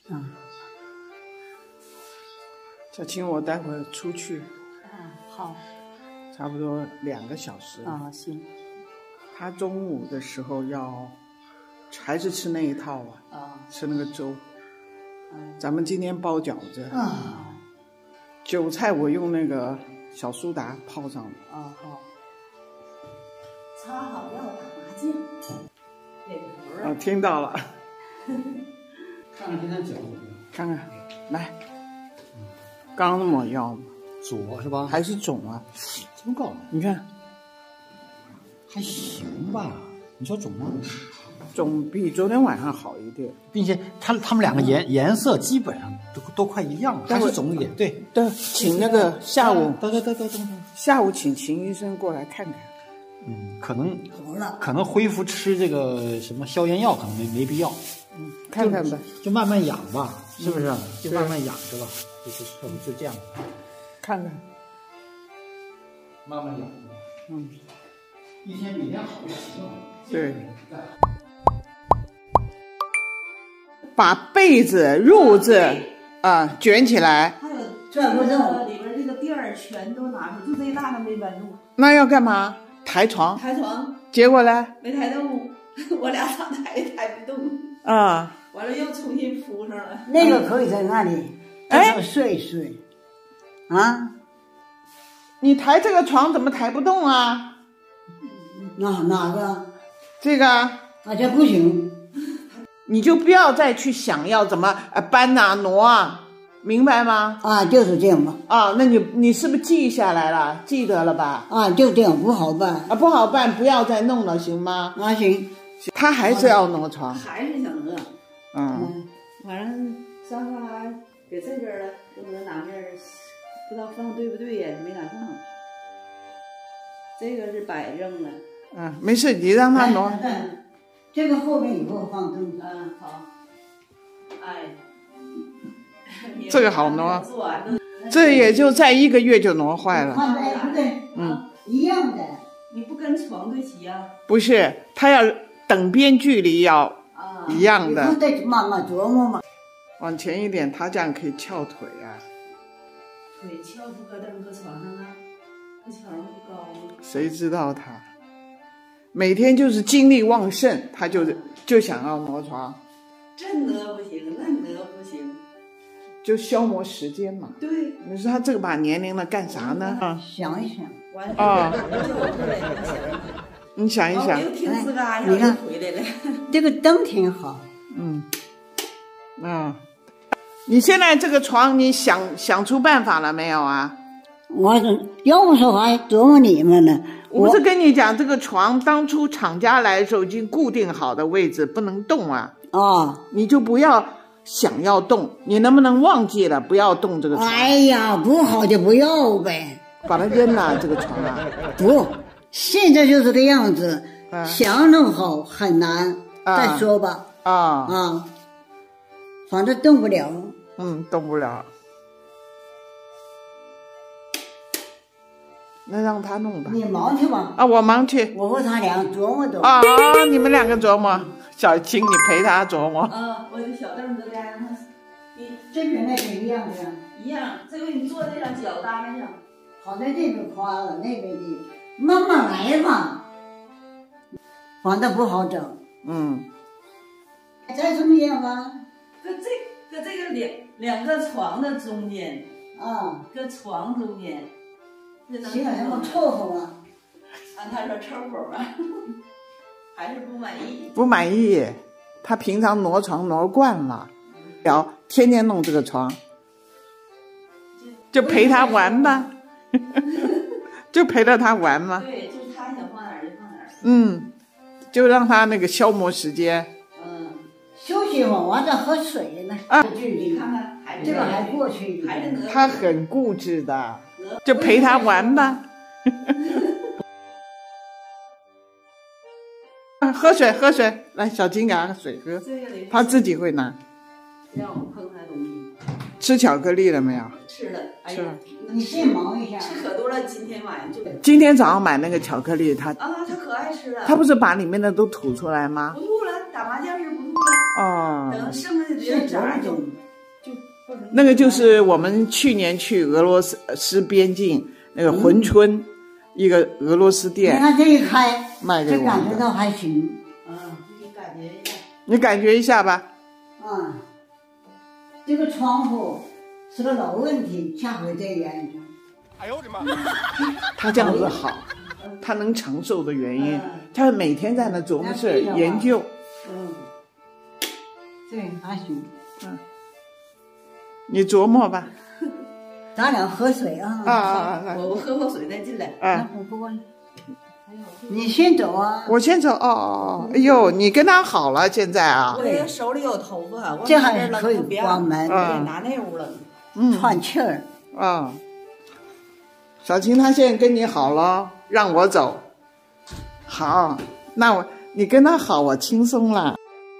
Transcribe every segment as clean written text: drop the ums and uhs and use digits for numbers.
嗯。 小青，我待会儿出去。 好。 差不多2个小时。 行。 他中午的时候还是吃那一套吃那个粥。咱们今天包饺子。韭菜我用那个小苏打泡上了。 好。擦好要打麻将。 听到了。 看看今天饺子。 看看，来。刚抹药吗？ 左是吧？ 还是肿啊？ 真高。 你看， 还行吧？你说肿吗？ 肿比昨天晚上好一点， 并且他们2个颜色基本上都快一样，还是肿一点。对， 请那个下午， 等， 下午请秦医生过来看看。 可能恢复吃这个什么消炎药，可能没必要。 看看吧， 就慢慢养吧，是不是？就慢慢养着吧，就这样。 看看， 慢慢养。一天比一天好就行了。 对。把被子、褥子卷起来。 还有转不动，里边这个垫儿全都拿出，就这一大个没搬动。 那要干嘛？抬床。 抬床。 结果呢？ 没抬动，我俩咋抬也抬不动。完了又重新铺上了。 那个可以在那里，睡一睡。 你抬这个床怎么抬不动啊？ 哪个？ 这个。 这不行。 你就不要再去想要怎么搬挪明白吗？ 就是这样吧。 那你是不是记下来了？记得了吧？ 就这样，不好办。 不好办，不要再弄了，行吗？ 行。 他还是要挪床。 还是想挪。反正沙发给这边了，就搁哪面不知道放对不对呀，没敢放。这个是摆正了。 没事，你让他挪。 这个后面以后放正。 好。 这个好挪，这也就在1个月就挪坏了。 不对，一样的。 你不跟床对齐呀？ 不是，他要等边距离要一样的。 以后再慢慢琢磨嘛。 往前一点，他这样可以翘腿啊。 腿翘不搁凳搁床上啊？搁床上不高吗？ 谁知道他每天就是精力旺盛，他就想要挪床。 这挪不行，那挪不行， 就消磨时间嘛。 对， 你说他这个把年龄了干啥呢？ 想一想。 你想一想。 我又听吱嘎一下就回来了。 这个灯挺好。 你现在这个床，你想出办法了没有啊？ 我要不说还琢磨你们呢。 我不是跟你讲，这个床当初厂家来的时候已经固定好的位置，不能动啊。你就不要想要动，你能不能忘记了不要动这个床？ 不好就不要呗， 把它扔了这个床不，现在就是这样子，想弄好很难。再说吧。反正动不了。 动不了。那让他弄吧。 你忙去吧。 我忙去。 我和他俩琢磨琢磨。 你们2个琢磨。小青，你陪他琢磨。 我的小凳子家让他， 你这边那边一样的。 一样，这回你坐这上，脚搭那上。 好在这边宽了，那边的慢慢来吧。反正不好整。再这么样吧。 搁这个两个床的中间。搁床中间。 行，什么凑合吧。 他说凑合吧。还是不满意。 不满意，他平常挪床挪惯了，天天弄这个床，就陪他玩吧。就陪着他玩嘛。 对，就是他想放哪儿就放哪儿。 就让他那个消磨时间。 休息会完再喝水呢。 你看看， 这个还过去。 他很固执的，就陪他玩吧。喝水，来，小金给他水喝，他自己会拿。 让我碰他东西。 吃巧克力了没有？ 吃了。 吃了。 你先忙一下。 吃可多了，今天晚上就。 今天早上买那个巧克力，他可爱吃了。 他不是把里面的都吐出来吗？ 不吐了，打麻将是不吐哦。 等剩下的别的渣就那个就是我们去年去俄罗斯边境那个珲春，一个俄罗斯店。 你看这一开， 卖给我们的。 这感觉到还行。 你感觉一下。 你感觉一下吧。 这个窗户是个老问题，下回再研究。 哎呦我的妈！ 他这样子好，他能长寿的原因，他每天在那琢磨事研究。 对，还行。 你琢磨吧。 咱俩喝水啊！ 我喝口水再进来。 你先走啊！ 我先走哦。哎呦，你跟他好了现在啊？ 我这手里有头发， 这还可以关门， 拿那屋了。 喘气儿。 小琴她现在跟你好了，让我走。好，那你跟他好，我轻松了。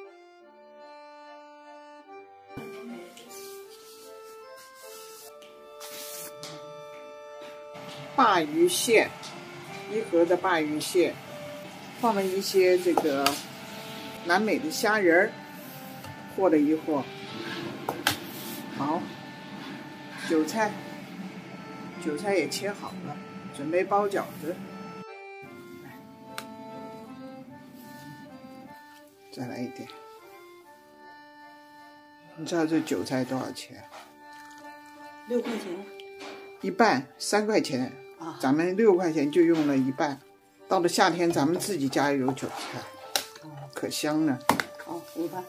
鲅鱼馅，一盒的鲅鱼馅，放了一些这个南美的虾仁儿，和了一和。好，韭菜也切好了，准备包饺子。再来一点。你知道这韭菜多少钱 ？6块钱。 一半，3块钱。咱们6块钱就用了一半。到了夏天，咱们自己家有韭菜，可香了。 5瓣。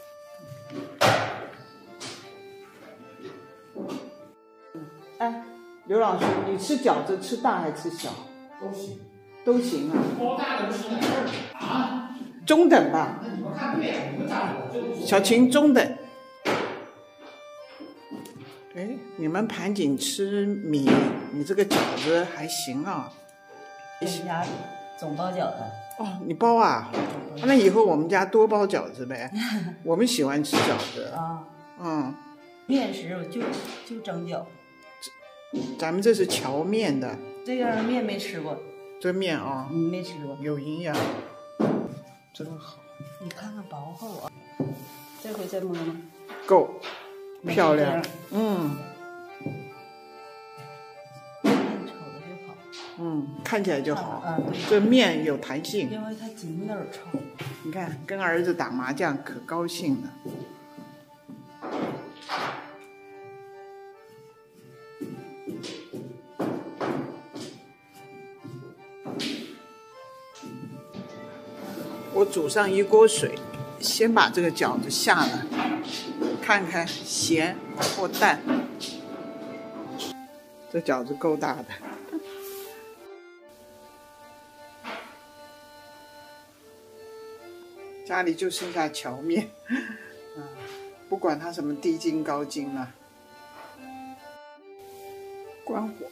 哎，刘老师，你吃饺子吃大还吃小？ 都行。 都行啊。 包大的不是点事儿啊。 中等吧。 那你们看对，你们咋说？ 小琴中等。哎，你们盘锦吃米，你这个饺子还行啊。 我们家总包饺子。 你包啊？那以后我们家多包饺子呗。我们喜欢吃饺子。 面食我就蒸饺。 咱们这是荞面的。 这样面没吃过。 这面啊。 没吃过。 有营养。真好。 你看看薄厚啊。这回再摸摸。 够。漂亮。看起来就好。这面有弹性。 因为它筋道臭。 你看，跟儿子打麻将可高兴了。我煮上一锅水，先把这个饺子下了，看看咸或淡。这饺子够大的。家里就剩下荞面，不管它什么低筋高筋了。关火。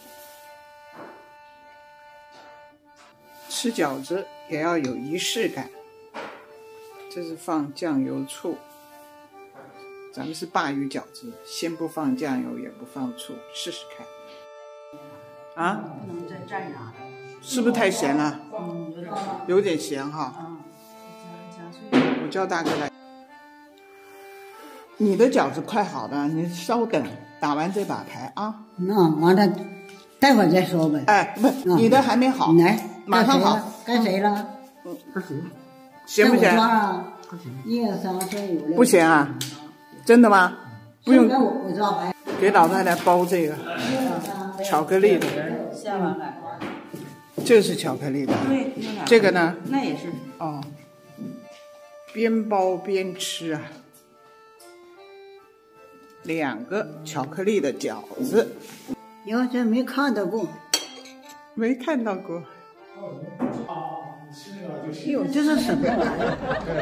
吃饺子也要有仪式感。这是放酱油醋，咱们是鲅鱼饺子，先不放酱油也不放醋，试试看。 不能再蘸啥？ 是不是太咸了？有点咸哈。我叫大哥来。你的饺子快好了，你稍等，打完这把牌啊。 完了，待会儿再说呗。 哎，不，你的还没好。 来， 马上好。 该谁了？ 还行。 咸不咸 ？1、2、3、4、5、6。 不咸啊？真的吗？不用。 我抓牌。 给老太太包这个巧克力的。 下完来。 这是巧克力的。 对。 这个呢？ 那也是。 边包边吃啊。2个巧克力的饺子。 哟，这没看到过。 没看到过。 哟，这是什么玩意儿？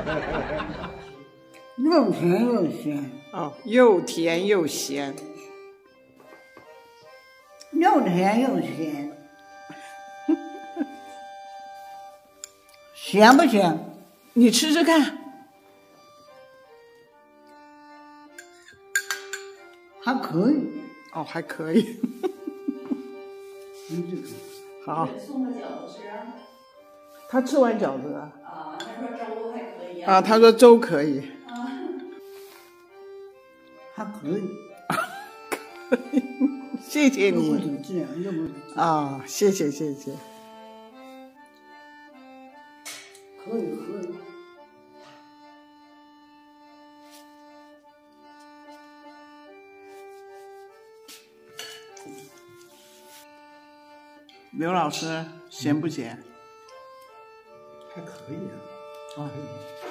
又甜又咸。 又甜又咸。 又甜又咸。咸不咸？ 你吃吃看。 还可以。 还可以。好。 送个饺子吃。 他吃完饺子了。 他说粥还可以。 他说粥可以。 可以。 谢谢你啊，谢谢。 可以。 刘老师咸不咸？ 还可以啊，可以。